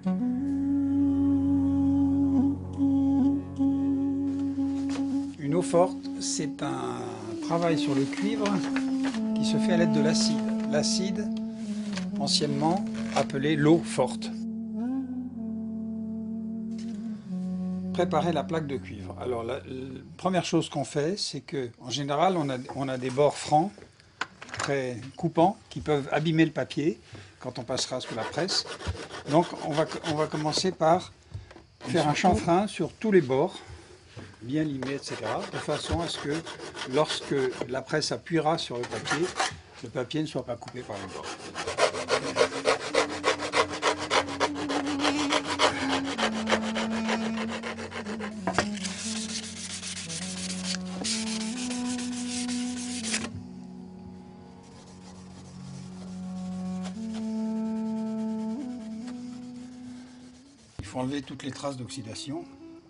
Une eau forte, c'est un travail sur le cuivre qui se fait à l'aide de l'acide. L'acide, anciennement appelé l'eau forte. Préparer la plaque de cuivre. Alors la première chose qu'on fait, c'est que en général on a des bords francs, très coupants, qui peuvent abîmer le papier quand on passera sous la presse. Donc on va commencer par faire un chanfrein sur tous les bords, bien limés, etc., de façon à ce que lorsque la presse appuiera sur le papier ne soit pas coupé par les bords. Il faut enlever toutes les traces d'oxydation.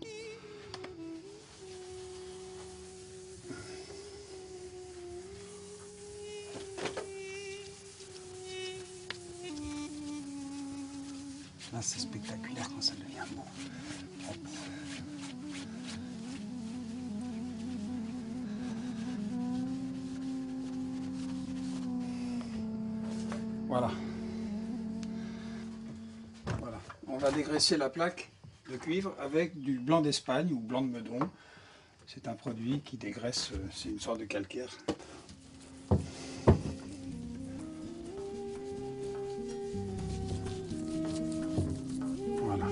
Là, c'est spectaculaire quand ça devient beau. Voilà. Voilà. On va dégraisser la plaque de cuivre avec du blanc d'Espagne ou blanc de Meudon. C'est un produit qui dégraisse, c'est une sorte de calcaire. Voilà.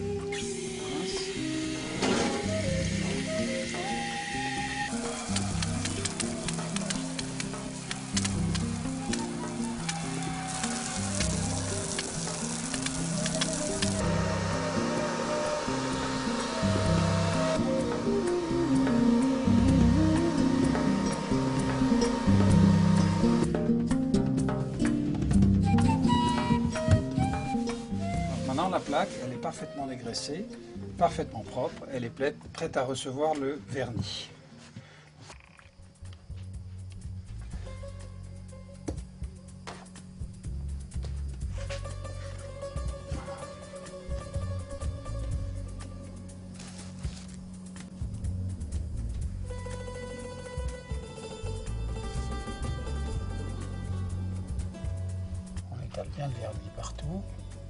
Maintenant, la plaque, elle est parfaitement dégraissée, parfaitement propre, elle est prête à recevoir le vernis. On étale bien le vernis partout.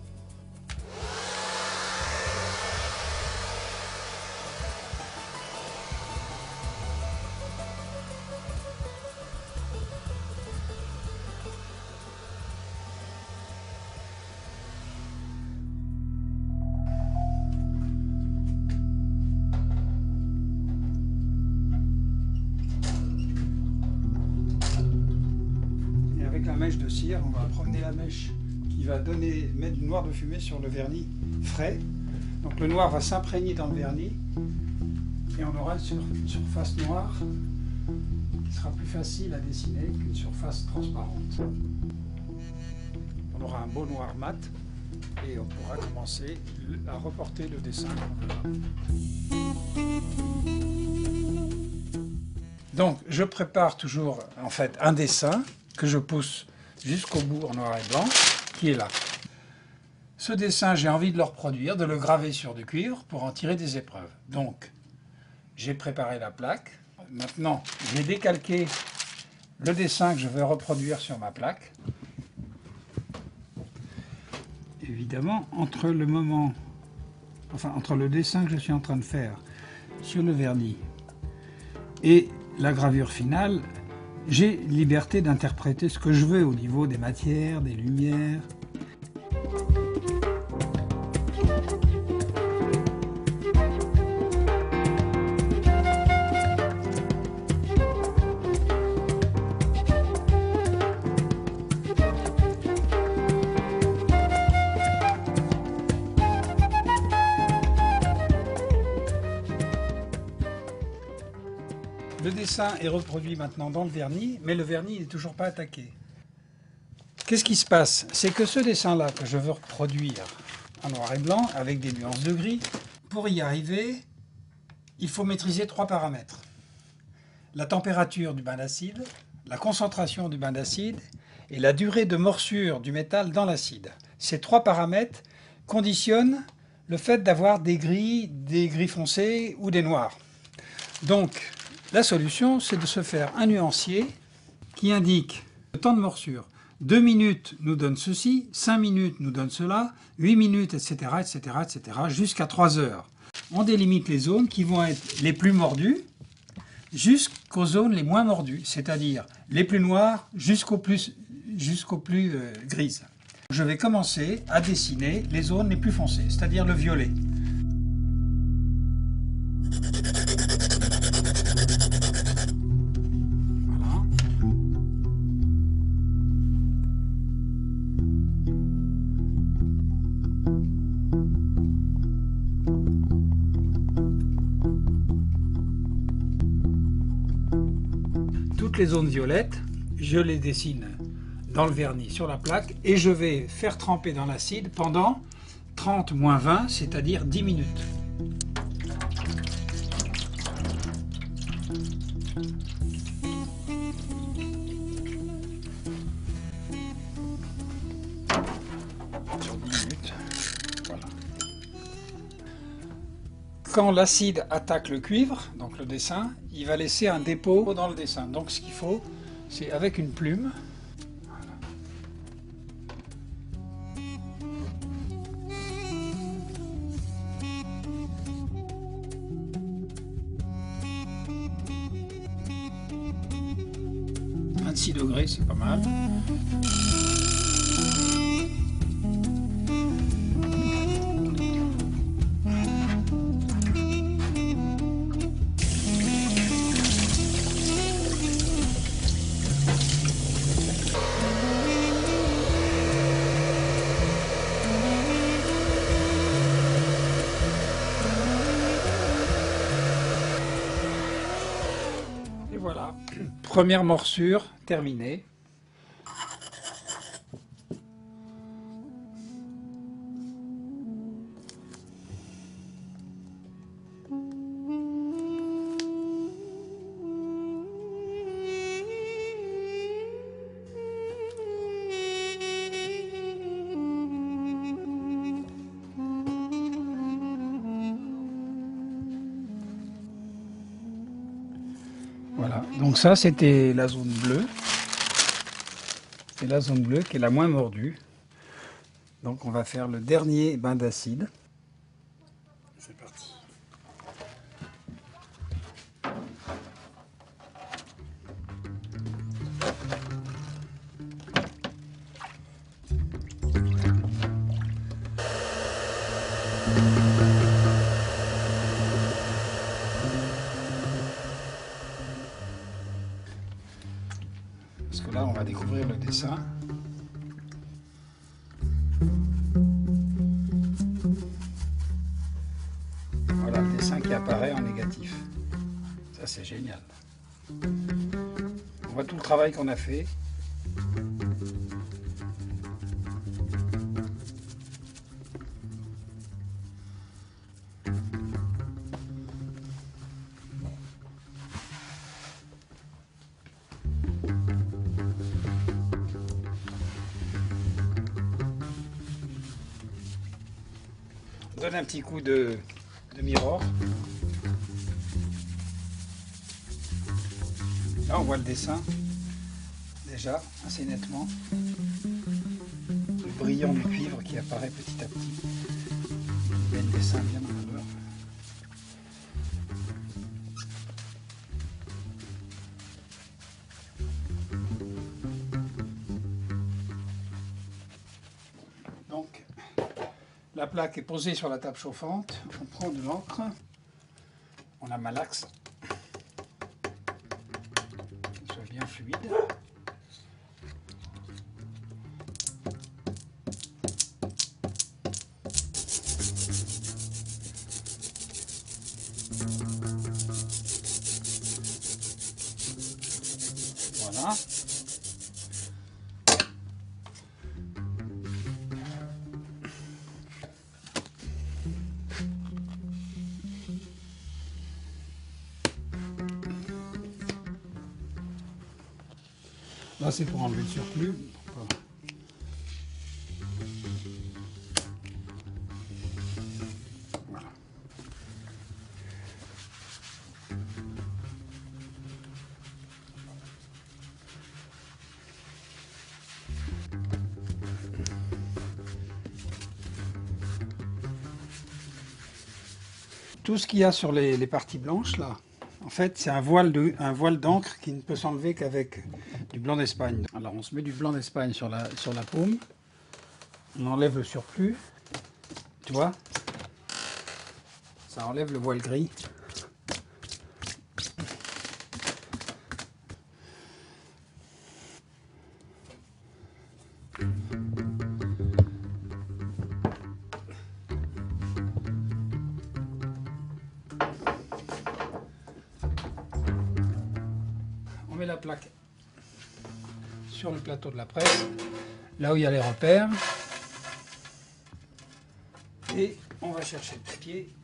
Avec la mèche de cire, on va promener la mèche qui va mettre du noir de fumée sur le vernis frais. Donc le noir va s'imprégner dans le vernis et on aura une surface noire qui sera plus facile à dessiner qu'une surface transparente. On aura un beau noir mat et on pourra commencer à reporter le dessin qu'on veut. Donc je prépare toujours en fait un dessin que je pousse jusqu'au bout en noir et blanc, qui est là. Ce dessin, j'ai envie de le reproduire, de le graver sur du cuivre pour en tirer des épreuves. Donc, j'ai préparé la plaque. Maintenant, j'ai décalqué le dessin que je veux reproduire sur ma plaque. Évidemment, entre le dessin que je suis en train de faire sur le vernis et la gravure finale, j'ai liberté d'interpréter ce que je veux au niveau des matières, des lumières. Le dessin est reproduit maintenant dans le vernis, mais le vernis n'est toujours pas attaqué. Qu'est-ce qui se passe? C'est que ce dessin-là que je veux reproduire en noir et blanc, avec des nuances de gris, pour y arriver, il faut maîtriser 3 paramètres. La température du bain d'acide, la concentration du bain d'acide et la durée de morsure du métal dans l'acide. Ces 3 paramètres conditionne le fait d'avoir des gris foncés ou des noirs. Donc, la solution, c'est de se faire un nuancier qui indique le temps de morsure. 2 minutes nous donne ceci, 5 minutes nous donne cela, 8 minutes, etc., etc., etc., jusqu'à 3 heures. On délimite les zones qui vont être les plus mordues jusqu'aux zones les moins mordues, c'est-à-dire les plus noires jusqu'aux plus grises. Je vais commencer à dessiner les zones les plus foncées, c'est-à-dire le violet. Voilà. Toutes les zones violettes, je les dessine dans le vernis sur la plaque et je vais faire tremper dans l'acide pendant 30-20, c'est-à-dire 10 minutes. Sur 10 minutes, voilà. Quand l'acide attaque le cuivre, donc le dessin, il va laisser un dépôt dans le dessin. Donc ce qu'il faut, c'est avec une plume, à 26 degrés, c'est pas mal. Et voilà, première morsure terminée. Voilà, donc ça c'était la zone bleue. C'est la zone bleue qui est la moins mordue. Donc on va faire le dernier bain d'acide. C'est parti. Parce que là, on va découvrir le dessin. Voilà le dessin qui apparaît en négatif. Ça, c'est génial. On voit tout le travail qu'on a fait. On donne un petit coup de mirror. Là, on voit le dessin déjà assez nettement. Le brillant du cuivre qui apparaît petit à petit. Il y a le dessin bien en valeur. Donc, la plaque est posée sur la table chauffante. On prend de l'encre. On la malaxe. Qu'elle soit bien fluide. Voilà. Là, c'est pour enlever le surplus. tout ce qu'il y a sur les parties blanches, là, en fait, c'est un voile d'encre qui ne peut s'enlever qu'avec du blanc d'Espagne. Alors, on se met du blanc d'Espagne sur la paume. On enlève le surplus. Tu vois? Ça enlève le voile gris. On met la plaque sur le plateau de la presse, là où il y a les repères. Et on va chercher le papier.